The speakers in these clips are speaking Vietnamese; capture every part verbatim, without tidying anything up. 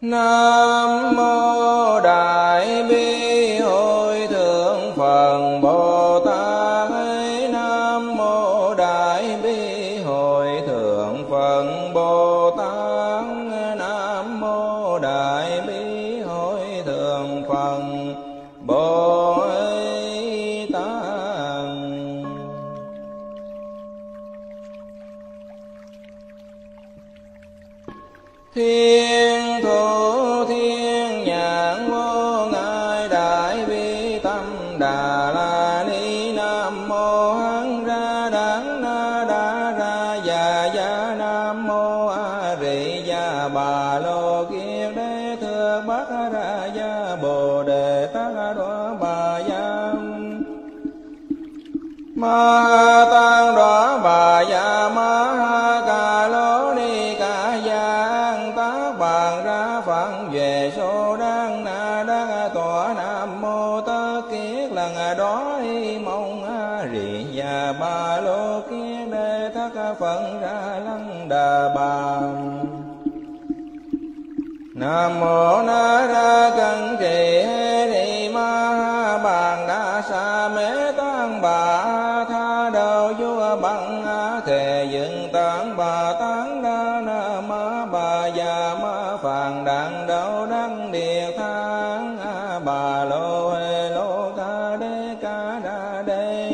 Nam mô Đại Bi Hội Thượng Phật Bồ Tát. Nam mô Đại Bi Hội Thượng Phật Bồ Tát. Nam mô Đại Bi Hội Thượng Phật Bồ Tát. Thiên thủ thiên nhãn vô ngại đại bi tâm đà la ni. Nam mô hán ra đản na đa ra già gia. Nam mô a rị gia bà lô kiết đế thưa bát ra gia bồ đề tát đoá bà gia. Ma tăng đoá bà gia ma ha ca lô ni ca gia. Tác bàn ra phận về số đăng na đắc tọa. Nam mô tất kiết lần đó y mong a rị gia ba lô kiết đế thất phận ra lăng đà bà. Nam mô na ra cân trì hê ni ma ha bàn đa sa mê tăng bà tha đầu vua bằng thề dựng tán bà tán đa na ma bà già ma phàn đàn đầu đăng địa thang a bà lô hê lô ca đê ca đa đê.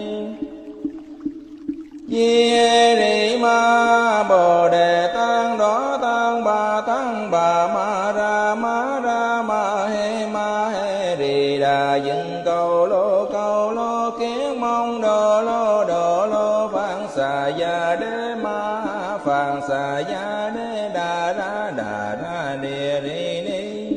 Di hê ni ma bồ đề tăng đó tăng bà tăng bà ma ra ma ra ma hê ma hê rì đà dựng cầu lô cầu lô kiết mong đồ lô đồ lô phạn xà gia đế ma phạn xà gia đế đà ra đà ra địa ri ni.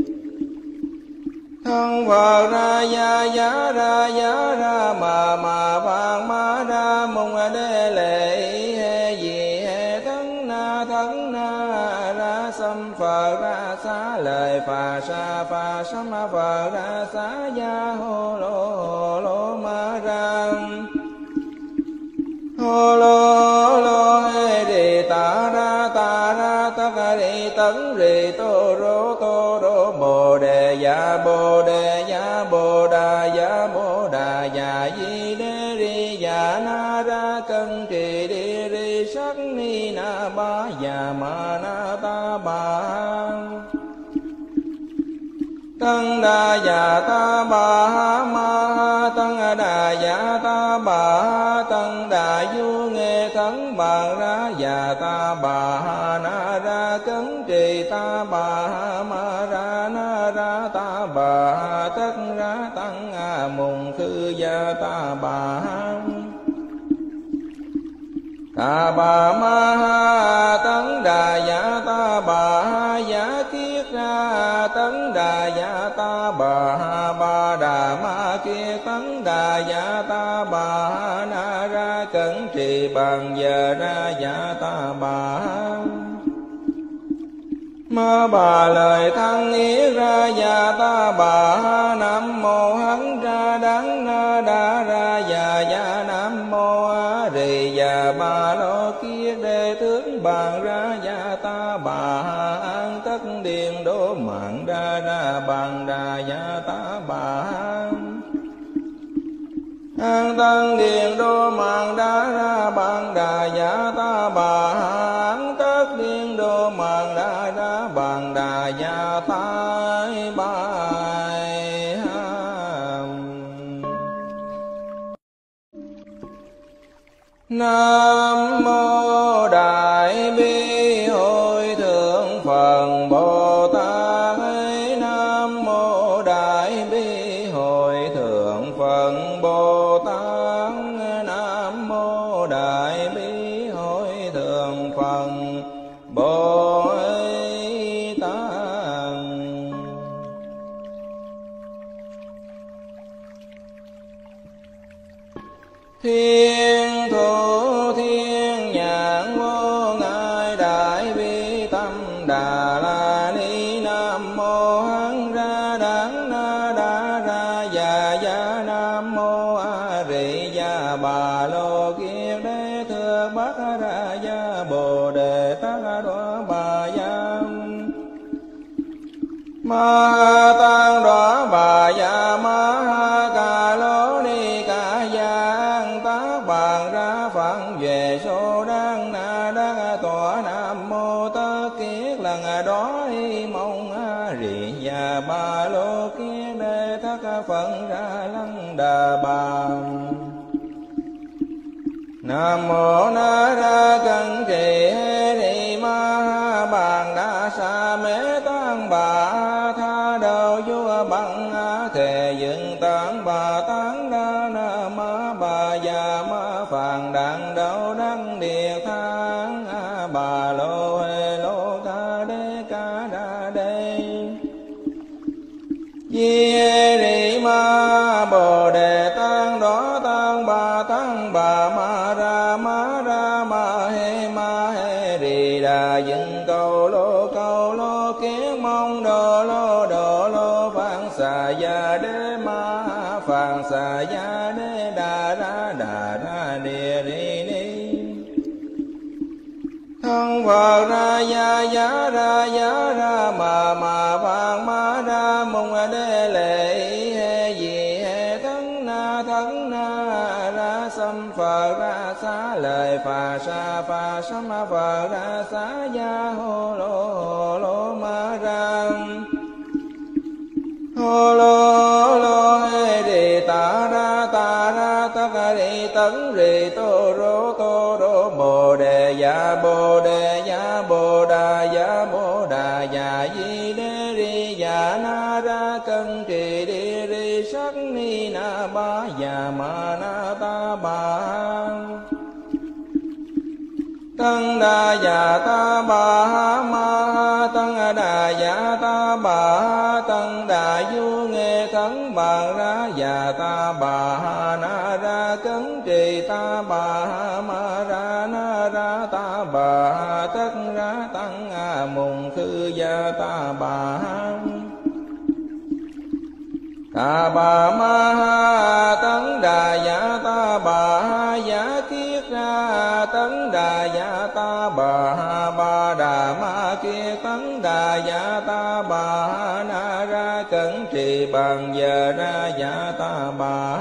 Thân Phật ra gia giá ra giá ra mà mà phạn ma ra mong đế lệ hê gì hê thân na thân na ra xâm Phật ra xá lời phà sa phà sám Phật ra xá gia hô lô hô lô ma ra. Hô lô hô lô hê đi ta ra ta ra tất đi tấn rì tô rô tô rô bồ đề dạ bồ đề dạ bồ đà dạ bồ đà dạ di đế ri dạ na ra cân trì đi ri sắc ni na ba dạ ma na ta ba. Tăng đà dạ ta bà ha ma ha tăng đà dạ ta bà ha tăng đà du nghe thắng bà ra dạ ta bà ha na ra cấn trì ta bà ha ma ra na ra ta bà ha tất ra tăng a mùng khư gia ta bà ha. Ta bà ma ha tấn đà dạ ta bà ha giả kiết ra tấn đà dạ ta bà ha ba đà ma kiết tấn đà dạ ta bà ha na ra cẩn trì bằng giờ ra dạ ta bà ha. Ma bà lời thăng ý ra dạ ta bà ha. Nam mô hán ra đắng na đa ra dạ dạ. Nam mô a rì dạ bà lô kiết đế tướng bàn ra dạ ta bà ha. An tất điện đô mạng ra ra bàn đà dạ ta bà ha. An tăng điện đô mạng đa ra bàn đà dạ ta bà ha. An tất điện đô mạng đa ra bàn đà dạ ta bài ha. Nam mô Đại Bi Hội Thượng Phật Bồ Tát. Nam mô Đại Bi Hội Thượng Phật Bồ Tát. Nam mô Đại Bi Hội Thượng Phật Bồ Tát. Thiên thủ thiên nhãn vô ngại đại bi tâm đà la ni. Nam mô hán ra đản na đa ra già gia. Nam mô a rị gia bà lô kiết đế thưa bát ra gia bồ đề tát đoá bà gia. ma tăng đó bà ya ma ca lô ni ca giang tác bàn ra phận về số đăng na đắc tọa nam mô tất kiết lần đó y mong rì và ba lô kiết đê thất phận ra lăng đà bà. Nam mô na ra cân kỳ hê ni ma bàn đa sa mê tăng bà tha đầu vua bằng thề dựng tán bà tán đa na ma bà già ma phàn đặng đầu đăng địa thang bà lô hê lô ca đê ca đa đê di hê ni ma bồ đề tăng đó tăng bà tăng bà ma ra ma ra ma hê ma hê rì đà dựng cầu lô cầu lô kiến mong đồ lô đồ lô phạn xà ya đế ma phạn xà ya đế đà ra đà ra địa ri ni thân Phật ra ya ya ra ya ra ma ma phạn ma ra mong đế lệ hê gì hê thân na thân na ra xâm Phật ra xá lời phà sa phà sám Phật ra xá ya hô lô hô lô ma ra hô lô lô hê đi ta ra ta ra tất đi tấn rì tô rô tô rô bồ đề ya bồ đề ya bồ đà ya bồ đà ya di đê ri ya na ra cân kỳ đi ri sắc ni na ba ya ma na ta ba tăng đà ya ta ba ma tăng đà ya ta ba tăng đà du nghe thắng bàn ra ya ta ba na ra cấn trì ta ba ma ra na ra ta ba tất ra tăng mùng khư ya ta ba ta bà ma tấn đà ya ta bà ya kiết ra tấn đà ya ta bà ba đà ma kiết tấn đà ya ta bà na ra cẩn trì bằng giờ ra ya ta bà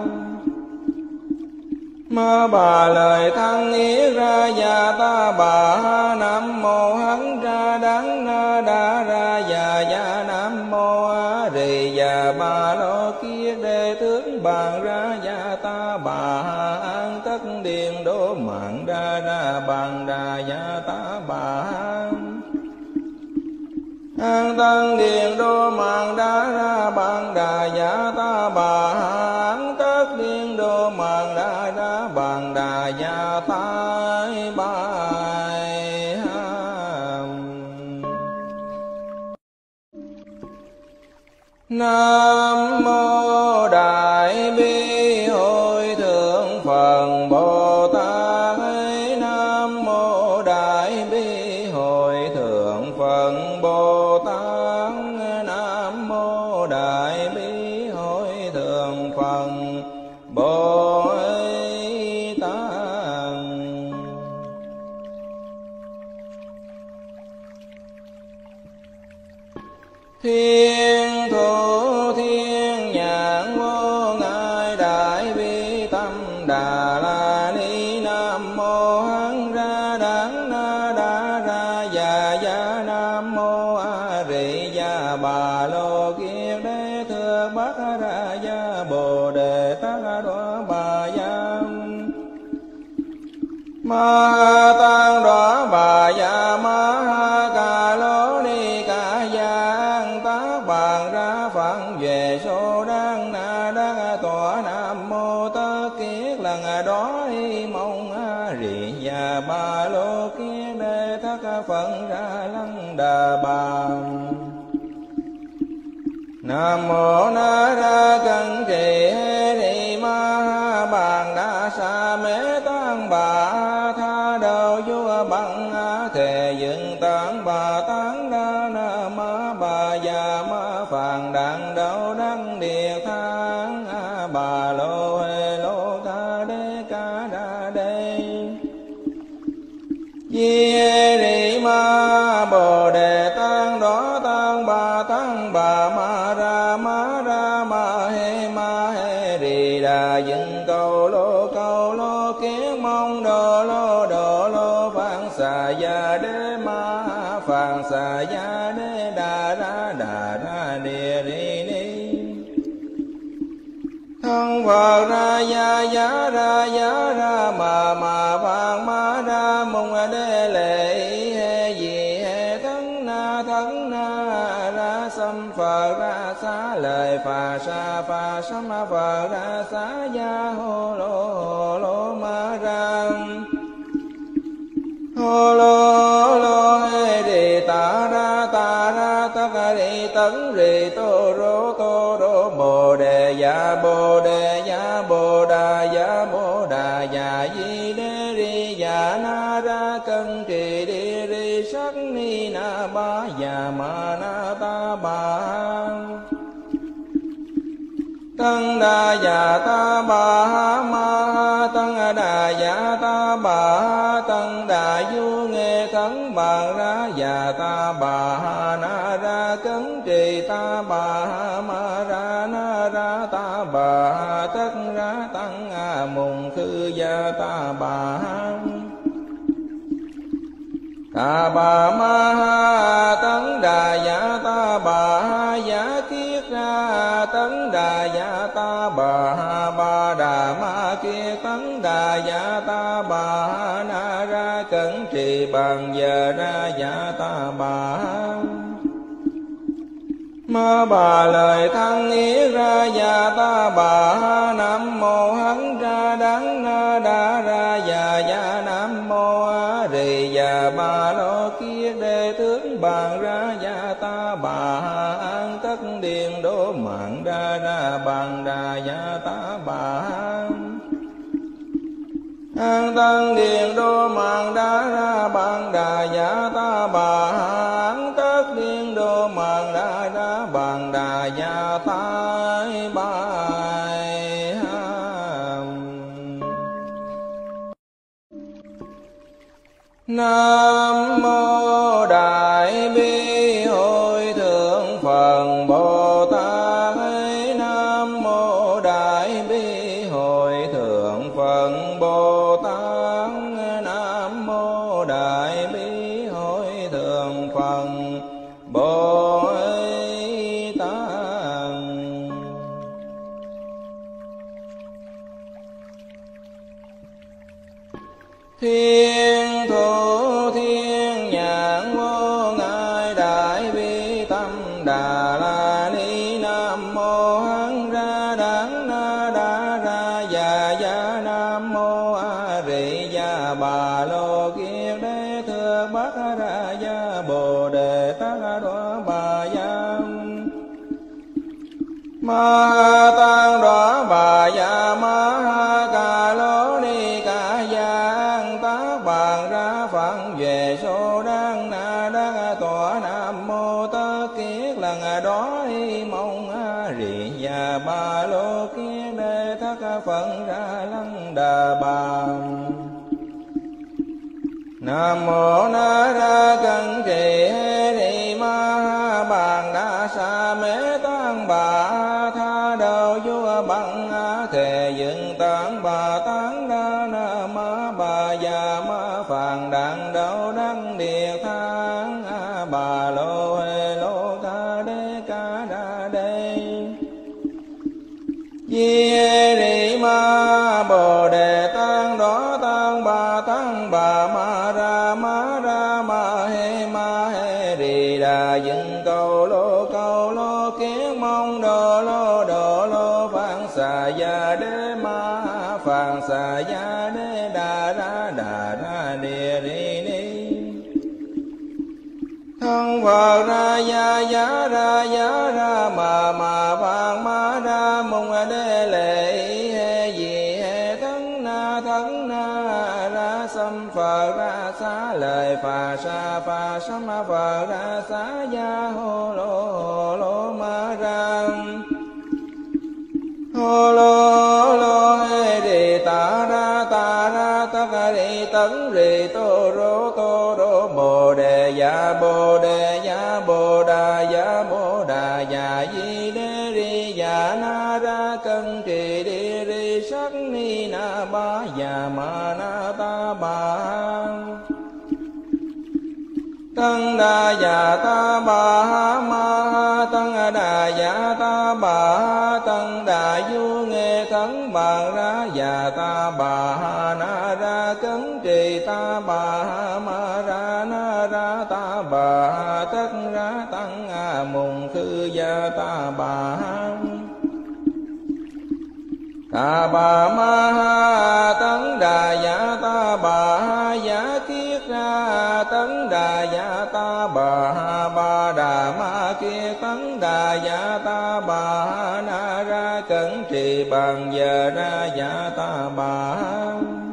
ma bà lời thăng ý ra ya ta bà nam mô hán ra đắng na đa ra ya ya nam mô a rì ya ba lô kia đề tướng bàn ra ya ta bà an tất điền đô mạng ra ra bàn đà ya ta bà an tăng điền đô mạng đa ra bàn đà ya ta bà an tất điền đô mạng đa ra bàn đà ya ta bài Nam mô Đại Bi Hội Thượng Phật Bồ Tát. Nam mô Đại Bi Hội Thượng Phật Bồ Tát. Nam mô Đại Bi Hội Thượng Phật Bồ Tát. Thiên thủ thiên nhãn vô ngại đại bi tâm đà la ni. Nam mô hán ra đắng na đa ra ya ya. Nam mô a rì ya bà lô kiết đế thưa bát ra ya bồ đề tát đoá bà ya ma tăng đoá bà ya ma ca lô ni ca giang tác bàn ra phận về số đăng na đắc tọa nam mô tất kiết lần đó y mong rì và ba lô kiết đê thất phận ra lăng đà bà. Nam mô na ra cân kỳ hê ni ma bàn đa sa mê tăng bà tha đầu vua bằng thề dựng tán bà tán đa na ma bà già ma phàn đặng đầu đăng địa thang bà lô hê lô ca đê ca đa đê di hê ni ma bồ đề tăng đó tăng bà tăng bà ma ra ma ra ma he ma he rì đà dựng cầu lô cầu lô kiến mong đồ lô đồ lô phạn xà ya đế ma phạn xà ya đế đà ra đà ra địa ri ni thân Phật ra ya ya ra ya ra ma ma phạn ma ra mong đế lệ he gì he thân na thân na ra sam Phật ra xá lời phà sa phà sam Phật ra xá ya hô lô hô lô ma ra hô lô lô he đi ta ra ta ra ta ca đi tấn rì tô rô tô rô bồ đề ya bồ đề ya bồ đà ya bồ đà ya di đế ri ya na ra cân trì đi ri sắc ni na ba ya ma na ta ba tăng đà ya ta ba ma tăng đà ya ta ba tăng đà du nghe thắng bàn ra ya ta ba na ra cấn trì ta ba ma ra na ra ta ba tất ra tăng a mùng khư ya ta ba ta bà ma ha tấn đà ya ta bà ha ya kiết ra tấn đà ya ta bà ha ba đà ma kiết tấn đà ya ta bà ha na ra cẩn trì bằng giờ ra ya ta bà ha ma bà lời thăng ý ra ya ta bà ha nam mô hán ra đắng na đa ra ya ya nam mô a rì ya ba lo kia đề tướng bàn ra ya ta bà ha an tất điện đô mạng ra ra bàn đà ya ta bà ha an tăng điện đô mạng đa ra bàn đà ya ta bà ha an tất điện đô mạng đa ra bàn đà ya ta bài nam mô đại bi hội thượng Phật Bồ Tát nam mô đại bi hội thượng Phật Bồ Tát nam mô đại bi hội thượng Phật Bồ Tát thiên thủ thiên nhãn vô ngại đại bi tâm đà la ni nam mô hán ra đắng na đa ra ya ya nam mô a rì ya bà lô kiết đế thượng bắc ra ya bồ đề tát đoá bà ya ma tăng đoá bà ya ma ca lô ni ca giang tác bàn ra phận về số đăng na đắc tọa nam mô tất kiết lần đó mong a rì ya ba lô kiết đế thất phận ra lăng đà bà nam mô na ra cân trì hê ni ma bàn đa sa mê tăng bà tha đầu vua bằng thề dựng tán bà tán đa na ma bà già ma phàn đàn đầu đăng địa thang bà lô hê lô ca đê ca đa đê di hê ni ma bồ đề tăng đó tăng bà tăng bà ma ra ma ra ma he ma he rì đà dựng cầu lô cầu lô kiến mong đồ lô đồ lô phạn xà ya đế ma phạn xà ya đế đà ra đà ra địa ri ni thân Phật ra ya ya ra ya ra ma ma phạn ma ra mong đế lệ he gì he thân na thân na ra sam Phật ra xá lời phà sa phà sam Phật ra xá ya hô lô hô lô ma ra hô lô lô he đi ta ra ta ra ta ca đi tấn rì tô rô tô rô bồ đề ya bồ đề ya bồ đà ya bồ Tăng đà dạ ta bà ha ma ha tăng đà dạ ta bà ha tăng đà du nghe khấn bàn ra dạ ta bà ha na ra cấn trì ta bà ha ma ra na ra ta bà ha tất ra tăng a mùng khư gia ta bà ha ta bà ma ha tấn đà dạ ta bà ha giả kiết ra tấn đà dạ ta bà ha ba đà ma kia tấn đà dạ ta bà ha na ra cẩn trì bằng giờ ra dạ ta bà ha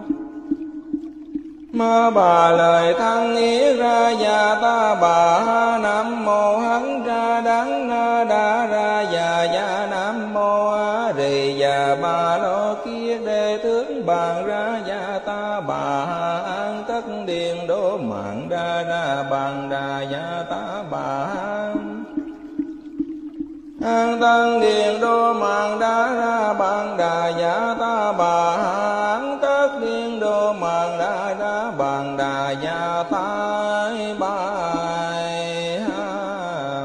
ma bà lời thăng ý ra dạ ta bà ha nam mô hấn ra đắng na đa ra dạ dạ nam mô a rì dạ ba lô kia đề tướng bàn ra dạ ta bà ha an tất điền đô mạng ra ra bàn đà dạ ta bà ha an tân điền đô mạng đa ra bàn đà dạ ta bà ha an tất điền đô mạng đa ra bàn đà dạ ta bài ha.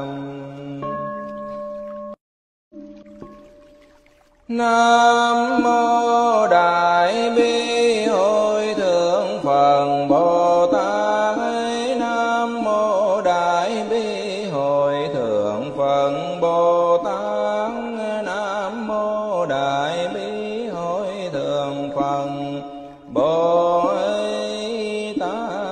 Nam mô Đại Bi Hội Thượng Phật Bồ Tát. Nam mô Đại Bi Hội Thượng Phật Bồ Tát. Nam mô Đại Bi Hội Thượng Phật Bồ Tát.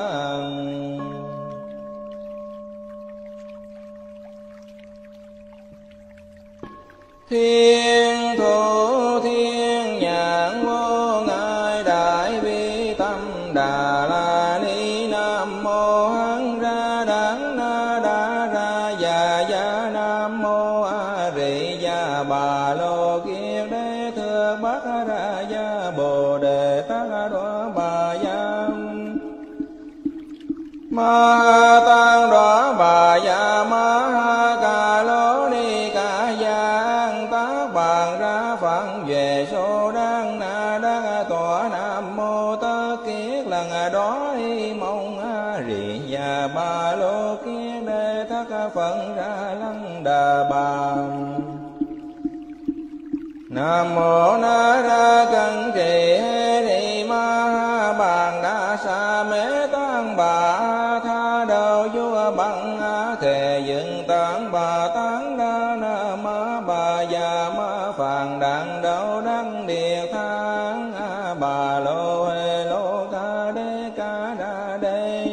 Thiên thủ thiên nhãn vô ngại đại bi tâm đà la ni. Nam mô hán ra đắng na đa ra già gia. Nam mô a rì gia bà lô kiết đế thượng bát ra gia bồ đề tát đoá bà gia ma tăng đoá bà gia ma ha ca lô ni ca giang tác bàn ra phận về số đăng na đắc tọa. Nam mô tất kiết lần đó y mong a rì gia ba lô kiết đế thất phận ra lăng đà bà. Nam mô na ra cẩn trì hê rì ma ha bàn đa sa mê tăng bà tha đầu vua bằng thề dựng tán bà tán đa na ma bà già ma phàn đàn đầu đăng địa thang bà lô hê lô ca đê ca đa đê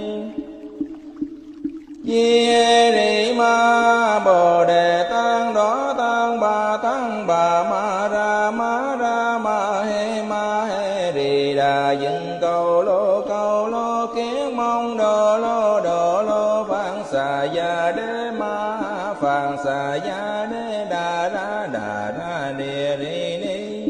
di hê rì ma bồ đề tăng đó tăng bà tăng bà ma ra ma ra ma hê ma hê rì đà dựng cầu lô cầu lô kiến mong đồ lô đồ lô phạn xà gia đế ma phạn xà gia đế đà ra đà ra địa ri ni.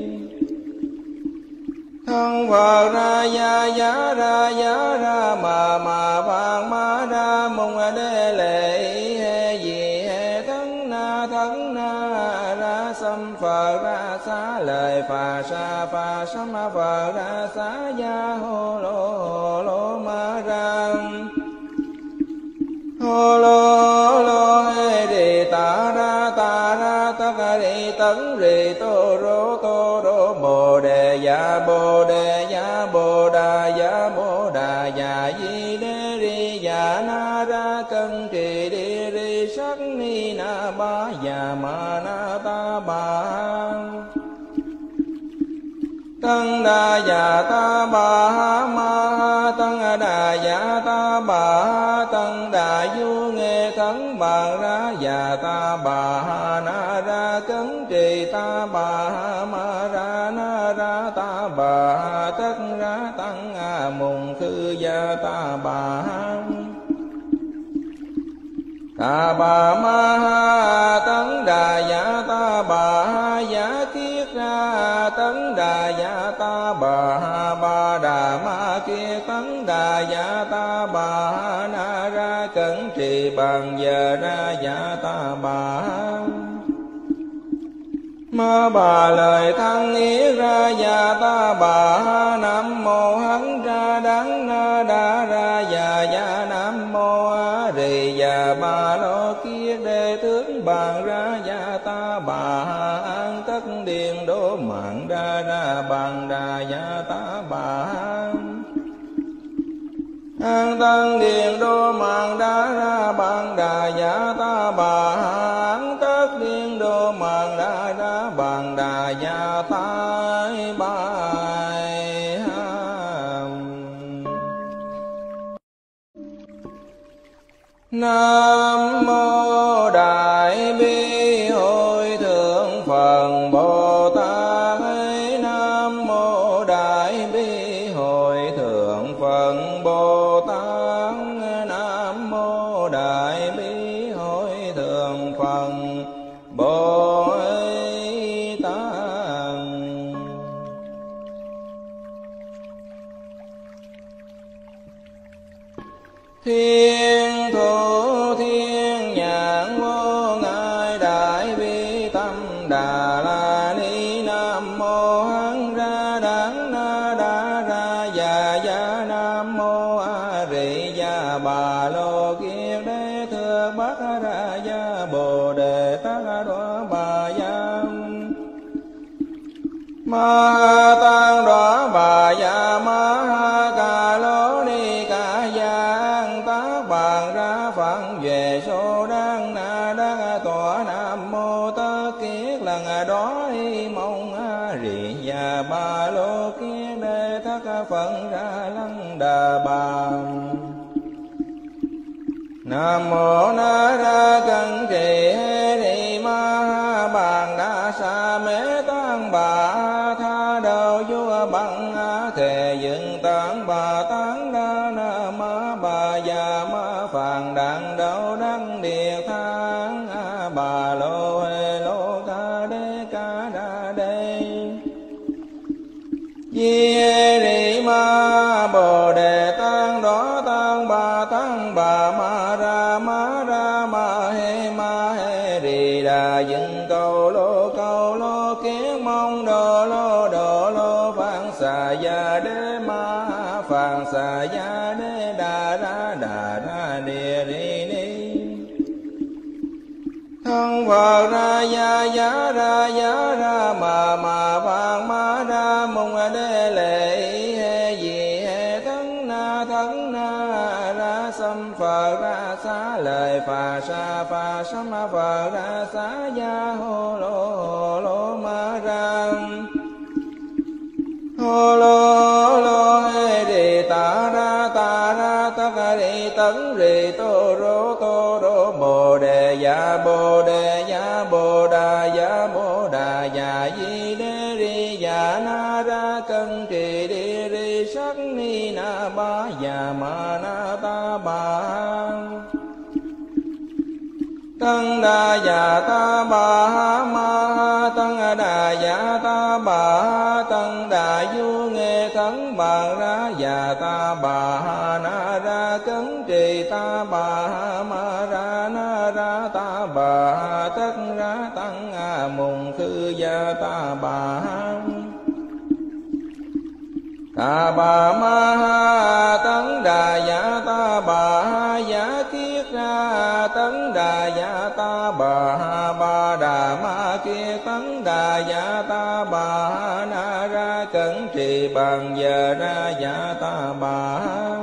Thân Phật ra gia giá ra giá ra mà mà phạn ma ra mong đế lệ hê gì hê thân na thân na ra xâm Phật ra xá lời phà sa phà sâm Phật ra xá gia hô lô hô lô ma ra hô lô hô lô hê rì ta ra ta ra tất rì tấn rì tô rô tô rô bồ đề dạ bồ đề dạ bồ đà dạ bồ đà dạ di đế ri dạ na ra cân trì đi ri sắc ni na ba dạ ma na ta ba tăng đà dạ ta bà ha ma ha tăng đà dạ ta bà ha tăng đà du nghe khấn bàn ra dạ ta bà ha na ra cấn trì ta bà ha ma ra na ra ta bà ha tất ra tăng a mùng khư gia ta bà ha ta bà ma ha tấn đà dạ ta bà ha giả kiết ra tấn đà dạ ta bà ha ba đà ma kia tấn đà dạ ta bà ha na ra cẩn trì bằng giờ ra dạ ta bà ha ma bà lời thăng ý ra dạ ta bà ha nam mô hấn ra đắng na đa ra dạ dạ nam mô a rì già ba lo kiết đệ tướng bàn ra gia ta bà an tất điện đô mạng ra ra bàn đà gia ta bà an tăng điện đô mạng đa ra bàn đà gia ta bà an tất điện đô mạng đa ra bàn đà gia ta bài Nam mô Đại Bi Hội Thượng Phật Bồ Tát. Nam mô Đại Bi Hội Thượng Phật Bồ Tát. Nam mô Đại Bi Hội Thượng Phật Bồ Tát. Thiên thủ thiên nhãn vô ngại đại bi tâm đà la ni. Nam mô hán ra đắng na đa ra già gia. Nam mô a rị gia bà lô kiết đế thưa bát ra gia bồ đề tát đoá bà gia ma tăng đoá bà gia ma ca lô ni ca giang tác bàn ra phận về số đăng na đắc tọa. Nam mô tất kiết lần đó y mong a rị gia ba lô kiết đế thất phận ra lăng đà bà. Nam mô na ra cân trì hê rị ma bàn đa sa mê tăng bà tha đầu vua bằng thề dựng tán bà tán đa na ma bà già ma phàn đàn đầu đăng địa thang bà lô hê lô ca đê ca đa đê di hê rị ma bồ đề tăng đó tăng bà tăng bà ma ra ma ra ma hê ma hê rị đà dựng cầu lô cầu lô kiết mong đồ lô đồ lô phạn xà gia đế ma phạn xà gia đế đà ra đà ra địa ri ni. Thân Phật ra gia giá ra giá ra mà mà phạn ma ra mong đế lệ hê gì hê thân na thân na ra xâm Phật ra xá lời phà sa phà sâm Phật ra xá gia hô lô hô lô ma ra hô lô lô hê rì ta ra ta ra tất rì tấn rì tô rô tô rô bồ đề dạ bồ đề dạ bồ đà dạ bồ đà dạ di đê ri dạ na ra cân trì đi ri sắc ni na ba dạ ma na ta ba tăng đà dạ ta bà ma tăng đà dạ ta bà tăng đà du nghe thắng bà ra dạ ta bà na ra cấn trì ta bà ma ra na ra ta bà tất ra tăng a mùng khư gia ta bà ta bà ma tấn đà dạ ta bà giả kiết ra tấn đà dạ ta bà ba đà ma kiết tấn đà dạ ta bà na ra cẩn trì bằng giờ ra dạ ta bà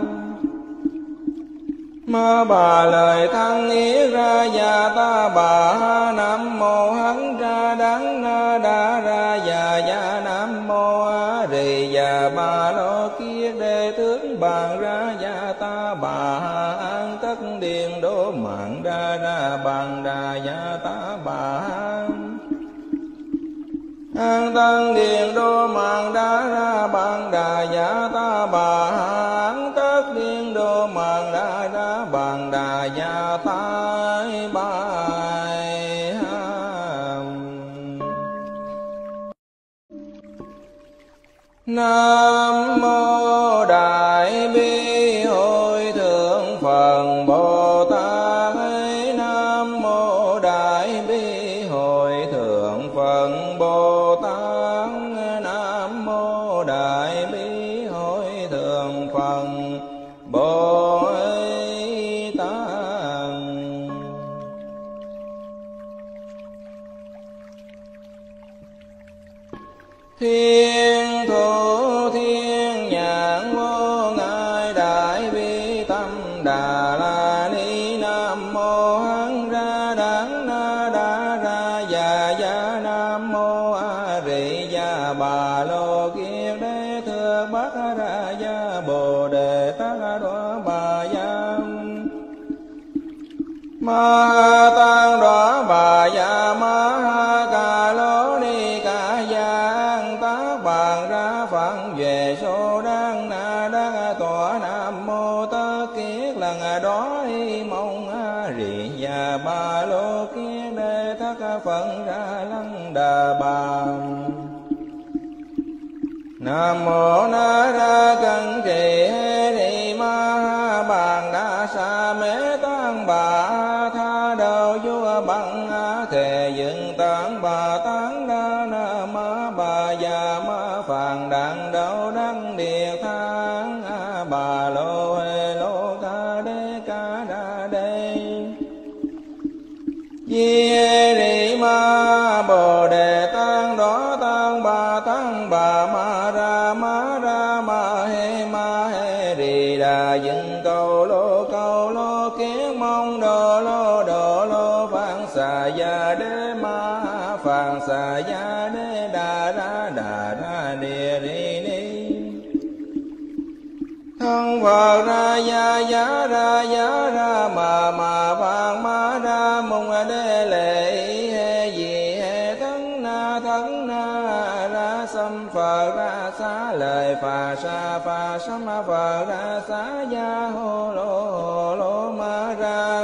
ma bà lời thăng ý ra dạ ta bà nam mô hán ra đắng na đa ra dạ dạ nam mô a rì dạ ba lo kiết đệ tướng bàn ra dạ ta bà an tất điện đô mạng ra ra bàn đà dạ ta bà an tăng điện đô mạng đa ra bàn đà dạ ta bà an tất điện đô mạng đa ra bàn đà dạ ta bài. Nam mô Đại Bi Hội Thượng Phật Bồ Tát. Nam mô Đại Bi Hội Thượng Phật Bồ Tát. Nam mô Đại Bi Hội Thượng Phật Bồ Tát. Thiên thủ thiên nhãn vô ngại đại bi tâm đà la ni. Nam mô hán ra đắng na đa ra già gia. Nam mô a rị gia bà lô kiết đế thượng bát ra gia bồ đề tát đoá bà gia. Ma tăng đoá bà gia ma ha ca lô ni ca giang tác bàn ra phận về số đăng na đắc tọa. Nam mô tất kiết lần đó y mong a rị gia ba lô kiết đế thất phận ra lăng đà bà. Nam mô na ra cân trì hê rị ma ha bàn đa sa mê tăng bà tha đầu vua bằng thề dựng tán bà tán đa na ma bà già ma phàn đặng đầu đăng địa thang bà lô hê lô ca đê ca đa đê. Di rị ma bồ đề tăng đó tăng bà tăng bà ma ra ma ra ma hê ma hê rị đà dựng cầu lô cầu lô kiết mong đồ lô đồ lô phạn xà gia đế ma phạn xà gia đế đà ra đà ra địa rị ni. Thân Phật ra gia giá ra giá ra mà mà phạn ma ra mong đế lệ hê gì hê thân na thân na ra xâm Phật ra xá lời phà sa phà sám Phật ra xá gia hô lô hô lô ma ra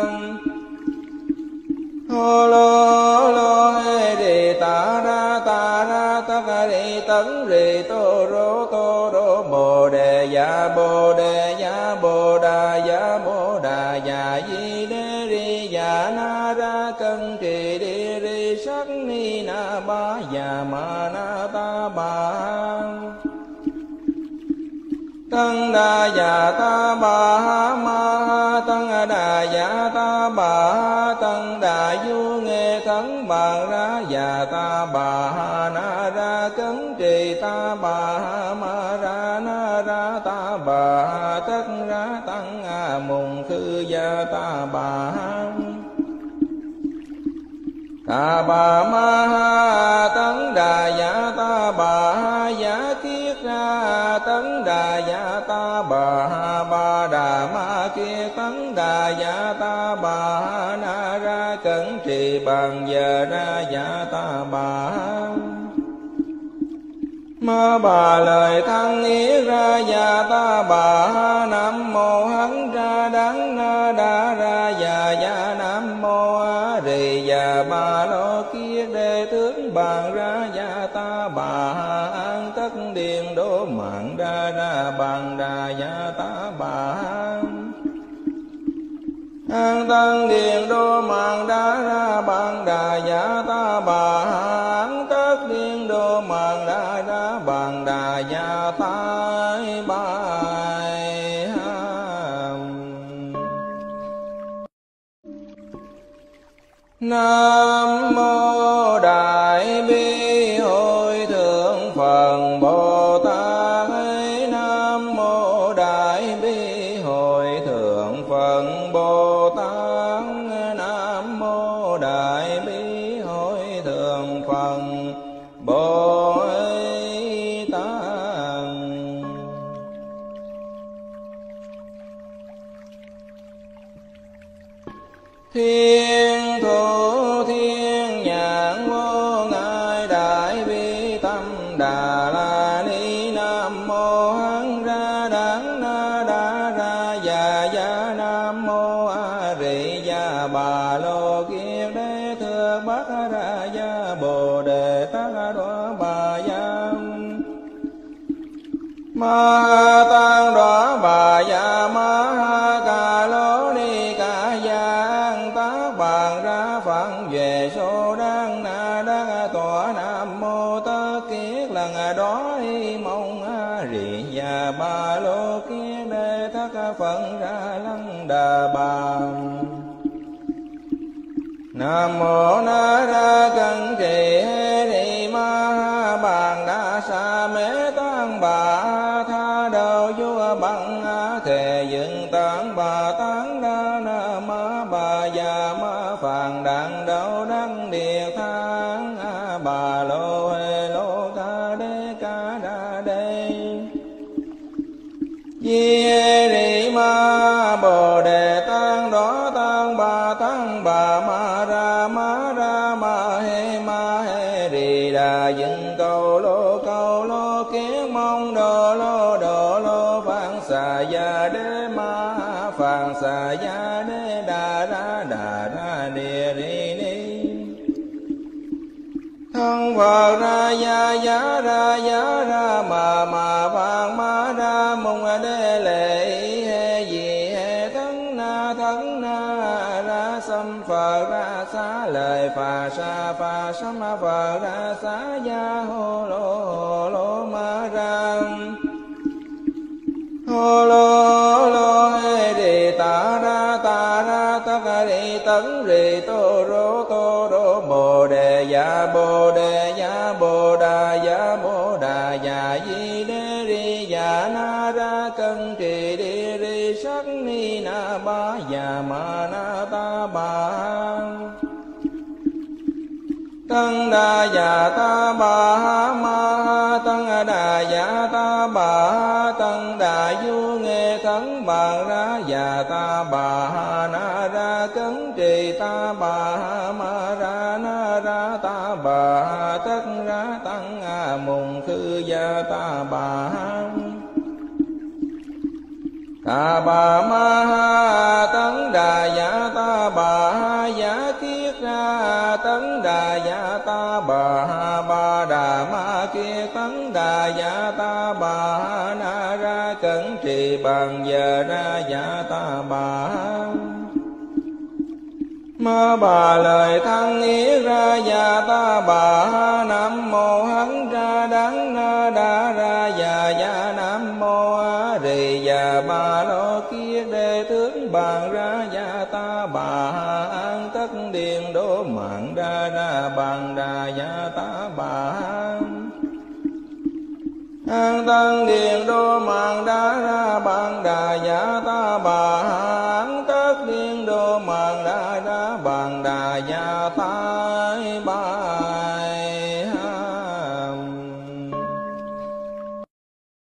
hô lô lô hê rị ta ra ta ra tất rị tấn rị tô rô tô rô bồ đề dạ bồ đề dạ bồ đà dạ bồ đà dạ di đế ri dạ na ra cân trì đi ri sắc ni na ba dạ ma na ta ba. Tăng đà dạ ta bà ha ma ha tăng đà dạ ta bà ha tăng đà du nghe thắng bàn ra dạ ta bà ha na ra cấn trì ta bà ha ma ra na ra ta bà ha tất ra tăng a mùng khư gia ta bà ha ta bà ma ha tấn đà dạ ta bà ha giả kiết ra tấn đà dạ ta bà ha ba đà ma kiết tấn đà dạ ta bà ha na ra cẩn trì bàn giờ ra dạ ta bà ha ma bà lời thăng ý ra dạ ta bà ha. Nam mô hán ra đắng na đa ra dạ dạ. Nam mô a rị dạ ba lô kiết đế tướng bàn ra dạ ta bà ha. An tất điện đô mạng ra ra bàn đà dạ ta bà ha. An tăng điện đô mạng đa ra bàn đà dạ ta bà ha. An tất điện đô mạng đa ra bàn đà dạ ta bài ha. Nam mô đại bi hội thượng Phật Bồ Tát. Nam mô đại bi hội thượng Phật Bồ Tát. Nam mô đại bi hội thượng Phật Bồ Tát. Thiên thủ thiên nhãn vô ngại đại bi tâm đà la ni. Nam mô hán ra đắng na đa ra già gia. Nam mô a rị gia bà lô kiết đế thượng bát ra gia bồ đề tát đoá bà gia. Ma tăng đoá bà gia ma ha ca lô ni ca giang tác bàn ra phận về số đăng na đắc tọa. Nam mô tất kiết lần đó y mong a rị gia ba lô kiết đế thất phận ra lăng đà bà. Nam mô na ra cân trì hê rị ma ha bàn đa sa phàn đặng đậu đăng địa thang bà lô hê lô ca đê ca đa đê di hê rì ma bồ đề tăng đó tăng bà tăng bà ma ra ma ra ma hê ma hê rì đà dựng cầu lô cầu lô kiến mong đồ lô đồ lô phạn xà gia đế ma phạn xà gia đế đà ra đà ra địa ri ni thân Phật ra ya ya ra ya ra ma ma phạn ma ra mong đế lệ hê di hê thân na thân na ra sam Phật ra xá lời phà sa phà sam Phật ra xá ya hô lô hô lô ma ra hô lô lô hê rì ta ra ta ra tất rì tấn rì tô rô tô rô bồ đề ya bồ đề ya bồ đà ya bồ đà ya di đê ri ya na ra cân trì đi ri sắc ni na ba ya ma na ta ba tăng đà ya ta ba ha ma ha tăng đà ya ta ba ha tăng đà du nghe thắng bàn ra ya ta ba ha na ra cấn trì ta ba ha ma ra na ra ta ba ha tất ra tăng a mùng khư ya ta ba ha ta bà ma ha tấn đà ya ta bà ha ya kiết ra tấn đà ya ta bà ha ba đà ma kiết tấn đà ya ta bà ha na ra cẩn trì bằng giờ ra ya ta bà ha ma bà lời thăng ý ra ya ta bà ha nam mô hán ra đắng na đa ra ya ya nam mô a rì ya ba lô kia đề tướng bàn ra ya ta bà ha an tất điện đô mạng ra ra bàn đà ya ta bà ha an tăng điện đô mạng đa ra bàn đà ya ta bà ha an tất điện đô mạng đa ra bàn đà ya ta bà